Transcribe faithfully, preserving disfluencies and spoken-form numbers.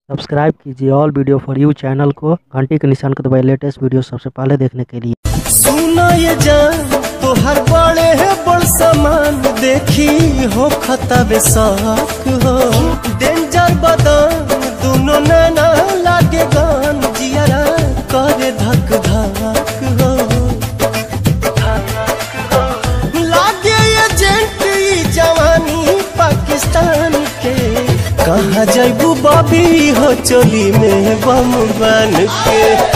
Subscribe कीजिए all video for you channel को, घंटी के निशान को दबाइए लेटेस्ट वीडियो सबसे पहले देखने के लिए। सुनो ये जान तो हर बड़े है बड़ सामान देखी हो खतबे साक हो डेंजर बदन दोनों नैना लागे गान जियारा करे धक धक हो लागे ये जेंट ई जवानी पाकिस्तान के कहाँ जाइबू बॉबी हो चोली में बम बन के।